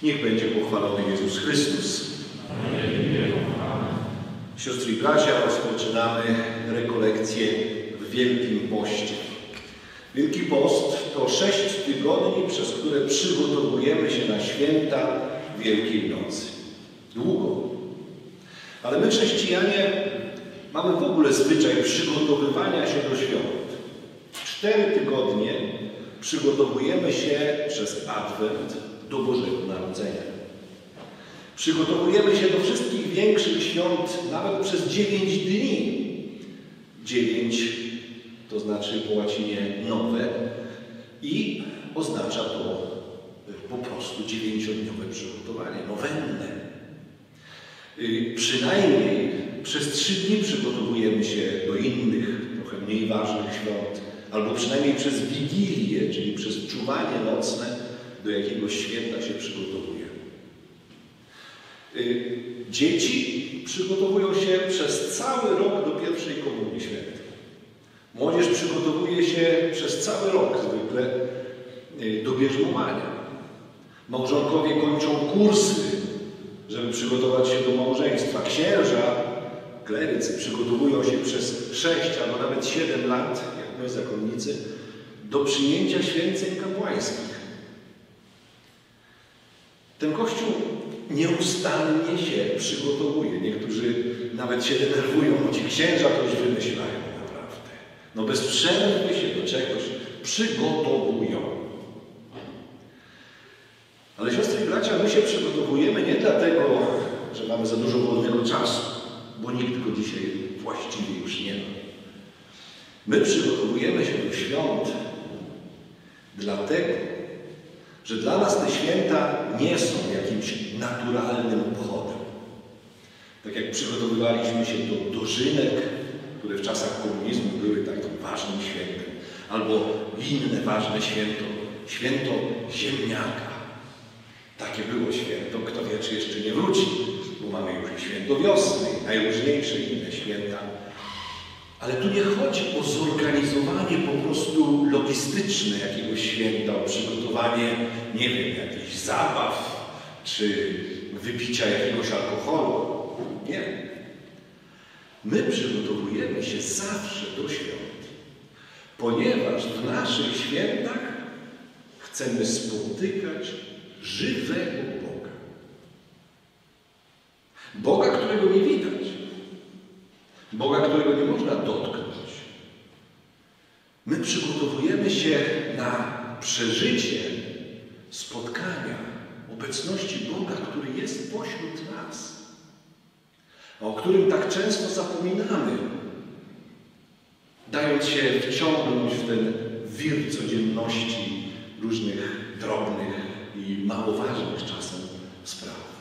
Niech będzie pochwalony Jezus Chrystus. Siostry i bracia, rozpoczynamy rekolekcję w Wielkim Poście. Wielki Post to 6 tygodni, przez które przygotowujemy się na święta Wielkiej Nocy. Długo. Ale my, chrześcijanie, mamy w ogóle zwyczaj przygotowywania się do świąt. 4 tygodnie przygotowujemy się przez Adwent do Bożego Narodzenia. Przygotowujemy się do wszystkich większych świąt nawet przez 9 dni. 9 to znaczy po łacinie nowe i oznacza to po prostu 9-dniowe przygotowanie, nowennę. Przynajmniej przez 3 dni przygotowujemy się do innych, trochę mniej ważnych świąt, albo przynajmniej przez Wigilię, czyli przez czuwanie nocne do jakiegoś święta się przygotowujemy. Dzieci przygotowują się przez cały rok do pierwszej Komunii Świętej. Młodzież przygotowuje się przez cały rok zwykle do bierzmowania. Małżonkowie kończą kursy, żeby przygotować się do małżeństwa. Księża, klerycy przygotowują się przez 6 albo nawet 7 lat, jak my zakonnicy, do przyjęcia święceń kapłańskich. Ten Kościół nieustannie się przygotowuje. Niektórzy nawet się denerwują, bo ci księża to już wymyślają naprawdę. No bez przerwy się do czegoś przygotowują. Ale siostry i bracia, my się przygotowujemy nie dlatego, że mamy za dużo wolnego czasu, bo nikt go dzisiaj właściwie już nie ma. My przygotowujemy się do świąt dlatego, że dla nas te święta nie są jakimś naturalnym obchodem. Tak jak przygotowywaliśmy się do dożynek, które w czasach komunizmu były takim ważnym świętem, albo inne ważne święto, święto ziemniaka. Takie było święto, kto wie, czy jeszcze nie wróci, bo mamy już święto wiosny, najróżniejsze inne święta. Ale tu nie chodzi o zorganizowanie po prostu logistyczne jakiegoś święta, o przygotowanie, nie wiem, jakichś zabaw, czy wypicia jakiegoś alkoholu. Nie. My przygotowujemy się zawsze do świąt, ponieważ w naszych świętach chcemy spotykać żywego Boga. Boga, którego nie widać. Boga, którego nie można dotknąć. My przygotowujemy się na przeżycie spotkania, obecności Boga, który jest pośród nas, a o którym tak często zapominamy, dając się wciągnąć w ten wir codzienności różnych drobnych i mało ważnych czasem spraw.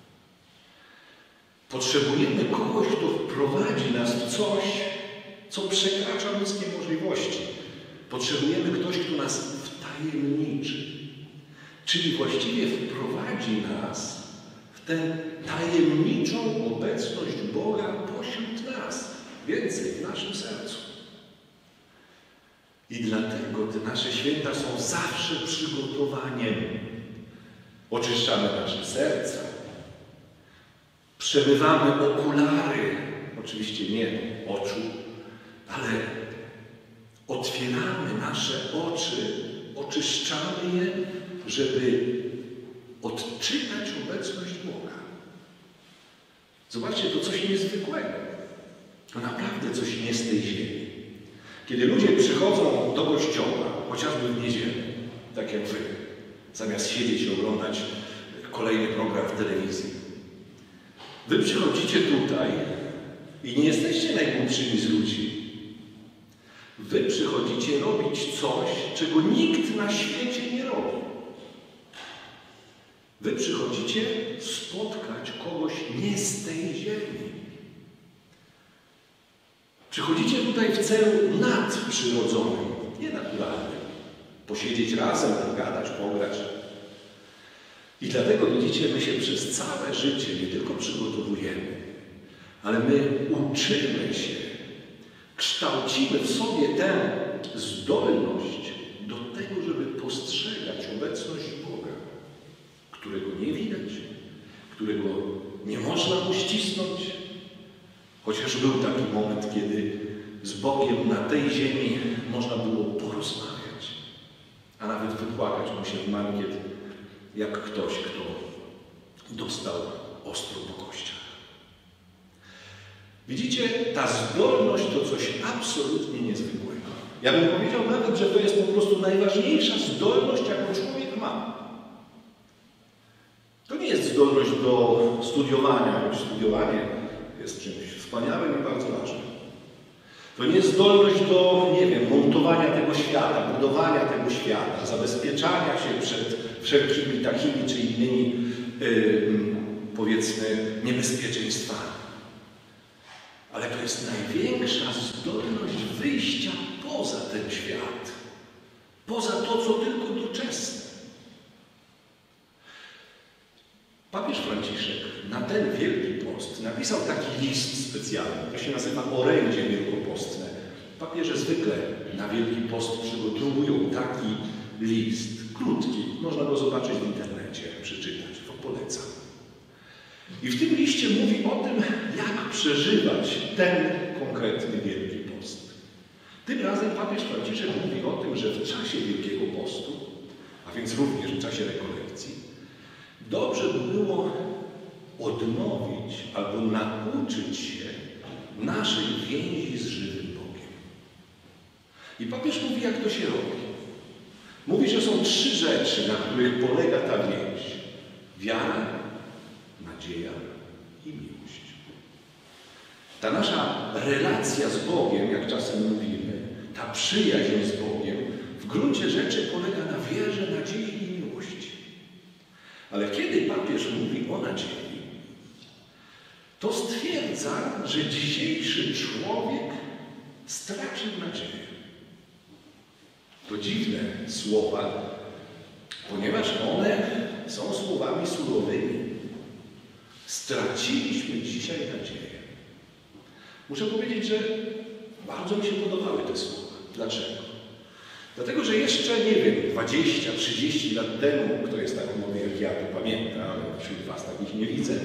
Potrzebujemy kogoś, kto wprowadzi nas w coś, co przekracza ludzkie możliwości. Potrzebujemy ktoś, kto nas wtajemniczy. Czyli właściwie wprowadzi nas w tę tajemniczą obecność Boga pośród nas. Więcej, w naszym sercu. I dlatego te nasze święta są zawsze przygotowaniem. Oczyszczamy nasze serca. Przemywamy okulary, oczywiście nie oczu, ale otwieramy nasze oczy, oczyszczamy je, żeby odczytać obecność Boga. Zobaczcie, to coś niezwykłego. To naprawdę coś nie z tej ziemi. Kiedy ludzie przychodzą do kościoła, chociażby w niedzielę, tak jak wy, zamiast siedzieć i oglądać kolejny program w telewizji, wy przychodzicie tutaj i nie jesteście najgłupszymi z ludzi. Wy przychodzicie robić coś, czego nikt na świecie nie robi. Wy przychodzicie spotkać kogoś nie z tej ziemi. Przychodzicie tutaj w celu nadprzyrodzonym, nie naturalnym. Posiedzieć razem, pogadać, pograć. I dlatego, widzicie, my się przez całe życie nie tylko przygotowujemy, ale my uczymy się, kształcimy w sobie tę zdolność do tego, żeby postrzegać obecność Boga, którego nie można uścisnąć. Chociaż był taki moment, kiedy z Bogiem na tej ziemi można było porozmawiać, a nawet wypłakać mu się w mankiet, jak ktoś, kto dostał ostro po kościach. Widzicie, ta zdolność to coś absolutnie niezwykłego. Ja bym powiedział nawet, że to jest po prostu najważniejsza zdolność, jaką człowiek ma. To nie jest zdolność do studiowania, choć studiowanie jest czymś wspaniałym i bardzo ważnym. To nie jest zdolność do, nie wiem, montowania tego świata, budowania tego świata, zabezpieczania się przed wszelkimi takimi czy innymi, powiedzmy, niebezpieczeństwami. Ale to jest największa zdolność wyjścia poza ten świat, poza to, co tylko doczesne. Papież Franciszek na ten Wielki Post napisał taki list specjalny, to się nazywa Orędzie Wielkopostne. Papieże zwykle na Wielki Post przygotowują taki list, krótki, można go zobaczyć w internecie, przeczytać, to polecam. I w tym liście mówi o tym, jak przeżywać ten konkretny Wielki Post. Tym razem papież Franciszek mówi o tym, że w czasie Wielkiego Postu, a więc również w czasie rekolekcji, dobrze by było odnowić albo nauczyć się naszej więzi z żywym Bogiem. I papież mówi, jak to się robi. Mówi, że są 3 rzeczy, na których polega ta więź. Wiara, nadzieja i miłość. Ta nasza relacja z Bogiem, jak czasem mówimy, ta przyjaźń z Bogiem, w gruncie rzeczy polega na wierze, nadziei i miłości. Ale kiedy papież mówi o nadziei, to stwierdza, że dzisiejszy człowiek stracił nadzieję. To dziwne słowa, ponieważ one są słowami surowymi. Straciliśmy dzisiaj nadzieję. Muszę powiedzieć, że bardzo mi się podobały te słowa. Dlaczego? Dlatego, że jeszcze, nie wiem, 20-30 lat temu, kto jest tak młody jak ja, to pamięta, ale wśród was takich nie widzę.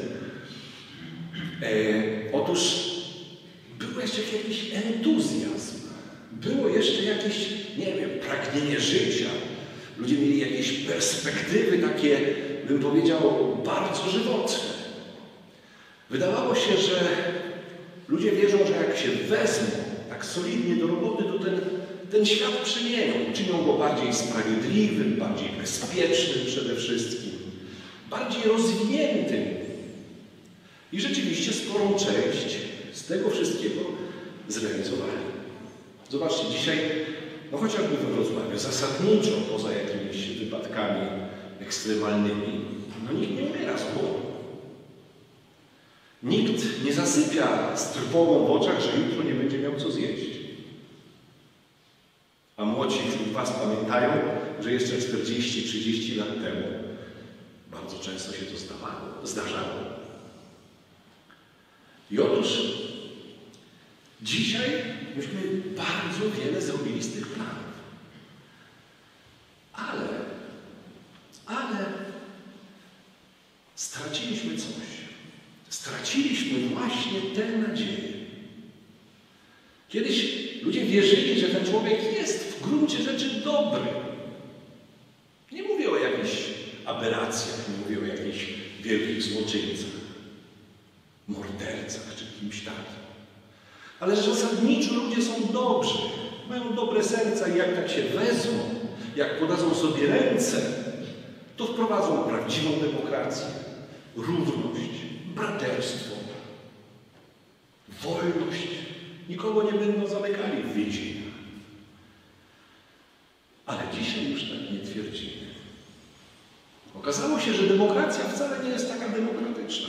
Otóż był jeszcze jakiś entuzjazm. Było jeszcze jakieś, nie wiem, pragnienie życia. Ludzie mieli jakieś perspektywy takie, bym powiedział, bardzo żywotne. Wydawało się, że ludzie wierzą, że jak się wezmą tak solidnie do roboty, to ten świat przemienią. Uczynią go bardziej sprawiedliwym, bardziej bezpiecznym przede wszystkim, bardziej rozwiniętym. I rzeczywiście sporą część z tego wszystkiego zrealizowali. Zobaczcie, dzisiaj, no chociażby we Wrocławiu, zasadniczo poza jakimiś wypadkami ekstremalnymi, no nikt nie umiera z głodu. Nikt nie zasypia z trwogą w oczach, że jutro nie będzie miał co zjeść. A młodsi wśród was pamiętają, że jeszcze 40-30 lat temu bardzo często się to zdarzało. I otóż dzisiaj myśmy bardzo wiele zrobili z tych planów. Ale straciliśmy coś. Straciliśmy właśnie tę nadzieję. Kiedyś ludzie wierzyli, że ten człowiek jest w gruncie rzeczy dobry. Nie mówię o jakichś aberracjach, nie mówię o jakichś wielkich złoczyńcach, mordercach czy kimś takim. Ale że zasadniczo ludzie są dobrzy, mają dobre serca i jak tak się wezmą, jak podadzą sobie ręce, to wprowadzą prawdziwą demokrację, równość, braterstwo, wolność. Nikogo nie będą zamykali w więzieniach. Ale dzisiaj już tak nie twierdzimy. Okazało się, że demokracja wcale nie jest taka demokratyczna.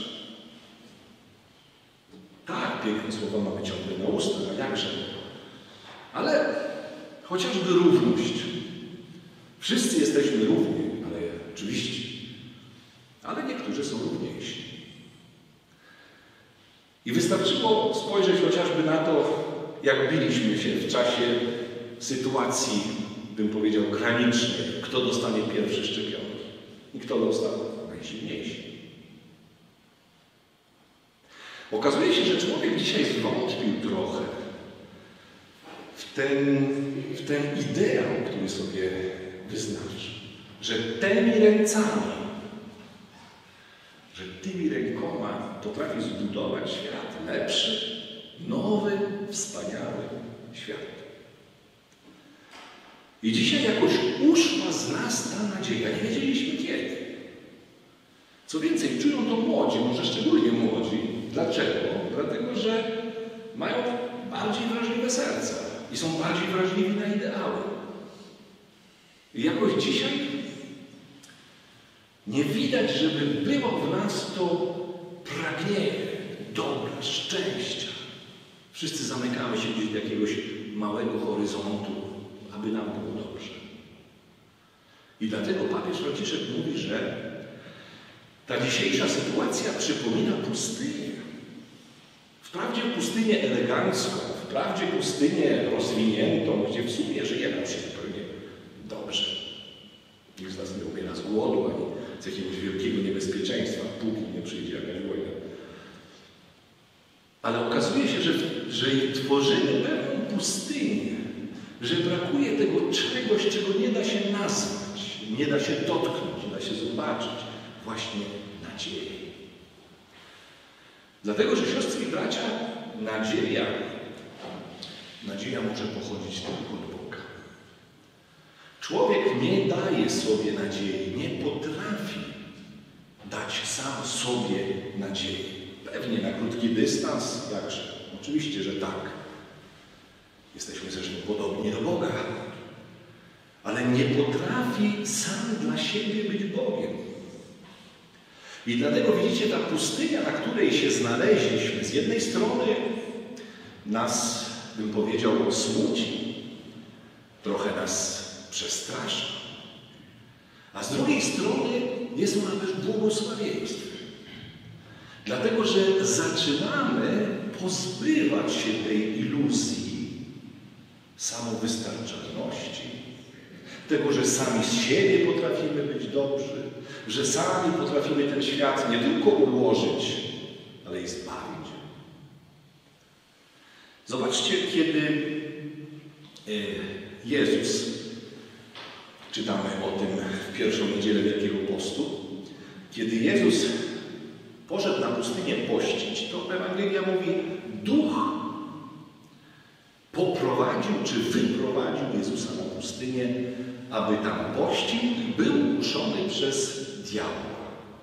Tak, piękne słowa mamy ciągle na ustach, a jakże. Ale chociażby równość. Wszyscy jesteśmy równi, ale oczywiście. Ale niektórzy są równiejsi. I wystarczyło spojrzeć chociażby na to, jak biliśmy się w czasie sytuacji, bym powiedział, granicznej. Kto dostanie pierwszy szczepionki i kto dostał najsilniejszy. Okazuje się, że człowiek dzisiaj zwątpił trochę w ten ideał, który sobie wyznaczy, że tymi rękoma potrafi zbudować świat lepszy, nowy, wspaniały świat. I dzisiaj jakoś uszła z nas ta nadzieja. Nie wiedzieliśmy kiedy. Co więcej, czują to młodzi, może szczególnie młodzi. Dlaczego? Dlatego, że mają bardziej wrażliwe serca i są bardziej wrażliwi na ideały. I jakoś dzisiaj nie widać, żeby było w nas to pragnienie dobra, szczęścia. Wszyscy zamykamy się gdzieś do jakiegoś małego horyzontu, aby nam było dobrze. I dlatego papież Franciszek mówi, że ta dzisiejsza sytuacja przypomina pustynię. Wprawdzie pustynię elegancką, wprawdzie pustynię rozwiniętą, gdzie w sumie żyjemy się zupełnie dobrze. Nikt z nas nie umiera z głodu, ani z jakiegoś wielkiego niebezpieczeństwa, póki nie przyjdzie jakaś wojna. Ale okazuje się, że tworzymy pewną pustynię, że brakuje tego czegoś, czego nie da się nazwać, nie da się dotknąć, nie da się zobaczyć. Właśnie nadziei. Dlatego, że siostry i bracia, nadzieja może pochodzić tylko od Boga. Człowiek nie daje sobie nadziei, nie potrafi dać sam sobie nadziei. Pewnie na krótki dystans, jakże. Oczywiście, że tak. Jesteśmy zresztą podobni do Boga. Ale nie potrafi sam dla siebie być Bogiem. I dlatego widzicie, ta pustynia, na której się znaleźliśmy, z jednej strony nas, bym powiedział, smuci, trochę nas przestrasza, a z drugiej strony jest ona też błogosławieństwem. Dlatego, że zaczynamy pozbywać się tej iluzji samowystarczalności, tego, że sami z siebie potrafimy być dobrzy, że sami potrafimy ten świat nie tylko ułożyć, ale i zbawić. Zobaczcie, kiedy Jezus, czytamy o tym w pierwszą niedzielę Wielkiego Postu, kiedy Jezus poszedł na pustynię pościć, to Ewangelia mówi, Duch poprowadził czy wyprowadził Jezusa na pustynię, aby tam pościł i był kuszony przez diabła.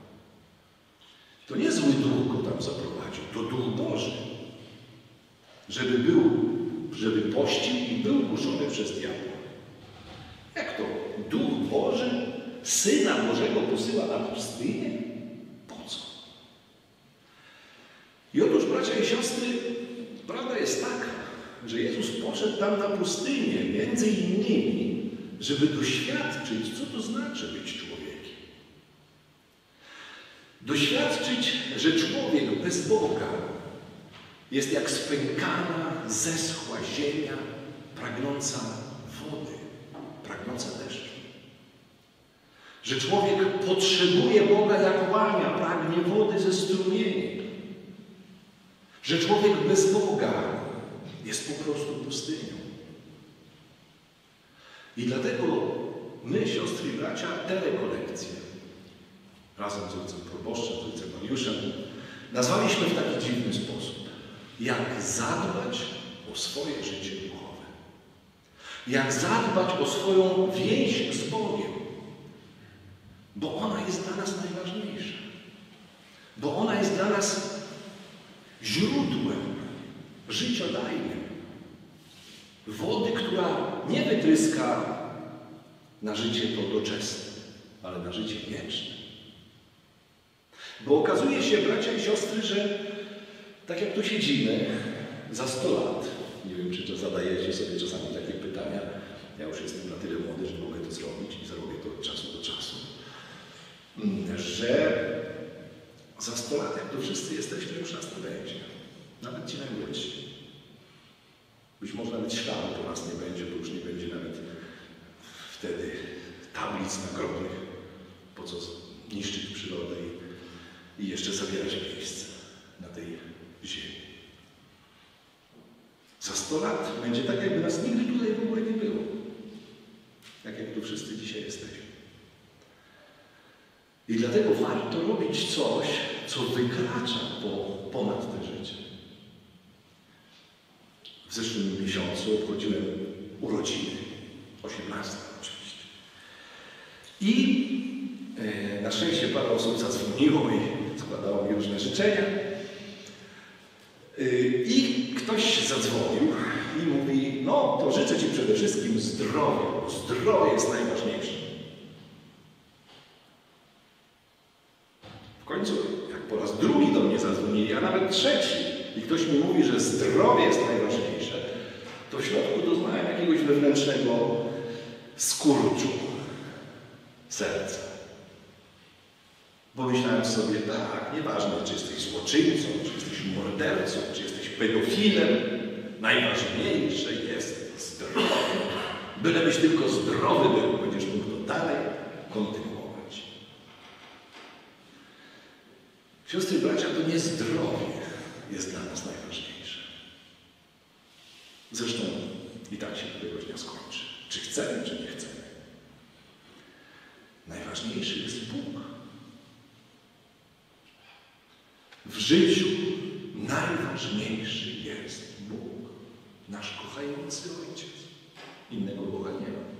To nie zły duch go tam zaprowadził, to Duch Boży. Żeby pościł i był kuszony przez diabła. Jak to? Duch Boży Syna Bożego posyła na pustynię? Po co? I otóż, bracia i siostry, prawda jest taka, że Jezus poszedł tam na pustynię, między innymi, żeby doświadczyć, co to znaczy być człowiekiem. Doświadczyć, że człowiek bez Boga jest jak spękana, zeschła ziemia, pragnąca wody, pragnąca deszczu. Że człowiek potrzebuje Boga jak łania, pragnie wody ze strumieni. Że człowiek bez Boga jest po prostu pustynią. I dlatego my, siostry i bracia, te rekolekcje razem z ojcem proboszczem, z ojcem Mariuszem nazwaliśmy w taki dziwny sposób. Jak zadbać o swoje życie duchowe. Jak zadbać o swoją więź z Bogiem. Bo ona jest dla nas najważniejsza. Bo ona jest dla nas źródłem życiodajnym. Wody, która nie wytryska na życie to doczesne, ale na życie wieczne. Bo okazuje się, bracia i siostry, że tak jak tu siedzimy za 100 lat, nie wiem, czy to zadajecie sobie czasami takie pytania, ja już jestem na tyle młody, że mogę to zrobić i zrobię to od czasu do czasu, że za 100 lat, jak to wszyscy jesteśmy, już nas nie będzie. Nawet ci najmłodsi. Być może nawet śladu po nas nie będzie, bo już nie będzie nawet wtedy tablic nagrobnych, po co niszczyć przyrodę i jeszcze zabierać miejsce na tej 100 lat będzie tak, jakby nas nigdy tutaj w ogóle nie było. Tak jak tu wszyscy dzisiaj jesteśmy. I dlatego warto robić coś, co wykracza ponad te życie. W zeszłym miesiącu obchodziłem urodziny. 18 oczywiście. I na szczęście parę osób zadzwoniło i składało mi różne życzenia. I ktoś zadzwonił i mówi, no to życzę Ci przede wszystkim zdrowia, bo zdrowie jest najważniejsze. W końcu, jak po raz drugi do mnie zadzwonili, a nawet trzeci, i ktoś mi mówi, że zdrowie jest najważniejsze, to w środku doznałem jakiegoś wewnętrznego skurczu serca. Bo myślałem sobie, tak, nieważne, czy jesteś złoczyńcą, czy jesteś mordercą, czy jesteś pedofilem, najważniejsze jest zdrowie. Bylebyś tylko zdrowy był, będziesz mógł to dalej kontynuować. Siostry i bracia, to nie zdrowie jest dla nas najważniejsze. Zresztą i tak się któregoś dnia skończy. Czy chcemy, czy nie chcemy. Najważniejszy jest Bóg. W życiu najważniejszy jest Bóg. Nasz kochający Ojciec. Innego Boga nie ma.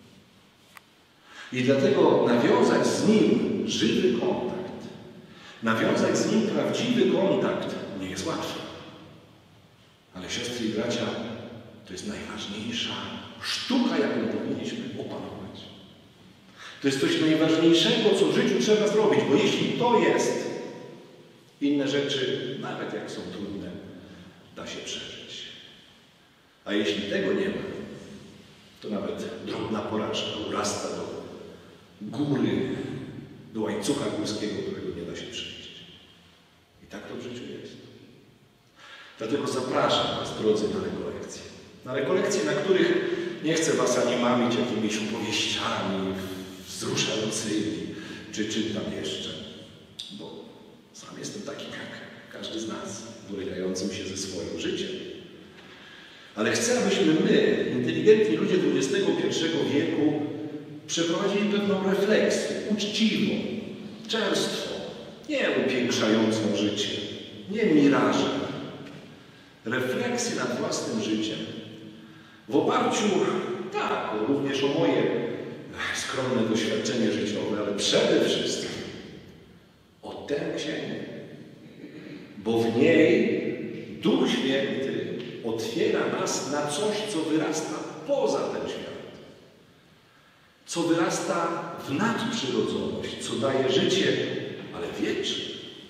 I dlatego nawiązać z Nim żywy kontakt, nawiązać z Nim prawdziwy kontakt nie jest łatwe. Ale siostry i bracia, to jest najważniejsza sztuka, jaką powinniśmy opanować. To jest coś najważniejszego, co w życiu trzeba zrobić, bo jeśli to jest, inne rzeczy, nawet jak są trudne, da się przeżyć. A jeśli tego nie ma, to nawet drobna porażka urasta do góry, do łańcucha górskiego, którego nie da się przejść. I tak to w życiu jest. Dlatego zapraszam Was, drodzy, na rekolekcje. Na rekolekcje, na których nie chcę Was ani mamić jakimiś opowieściami wzruszającymi, czy czym tam jeszcze. Bo sam jestem takim jak każdy z nas, borykającym się ze swoim życiem. Ale chcę, abyśmy my, inteligentni ludzie XXI wieku, przeprowadzili pewną refleksję, uczciwą, czerstwą, nie upiększającą życie, nie mirażem. Refleksję nad własnym życiem w oparciu, tak, również o moje skromne doświadczenie życiowe, ale przede wszystkim o tę księgę, bo w niej Duch Święty otwiera nas na coś, co wyrasta poza ten świat, co wyrasta w nadprzyrodzoność, co daje życie, ale wieczne.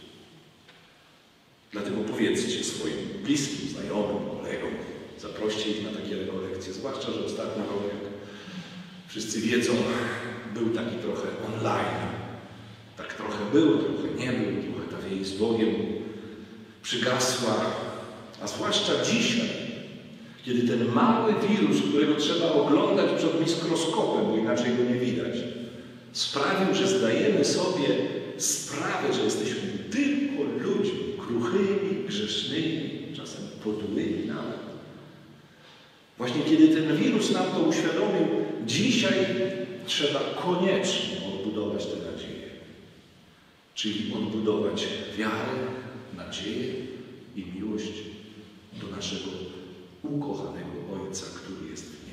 Dlatego powiedzcie swoim bliskim, znajomym, kolegom, zaproście ich na takie rekolekcje, zwłaszcza, że ostatnio rok, jak wszyscy wiedzą, był taki trochę online. Tak trochę był, trochę nie był, trochę ta wieść z Bogiem przygasła. A zwłaszcza dzisiaj, kiedy ten mały wirus, którego trzeba oglądać przed mikroskopem, bo inaczej go nie widać, sprawił, że zdajemy sobie sprawę, że jesteśmy tylko ludźmi kruchymi, grzesznymi, czasem podłymi nawet. Właśnie kiedy ten wirus nam to uświadomił, dzisiaj trzeba koniecznie odbudować tę nadzieję. Czyli odbudować wiarę, nadzieję i miłość do naszego ukochanego Ojca, który jest w niebie.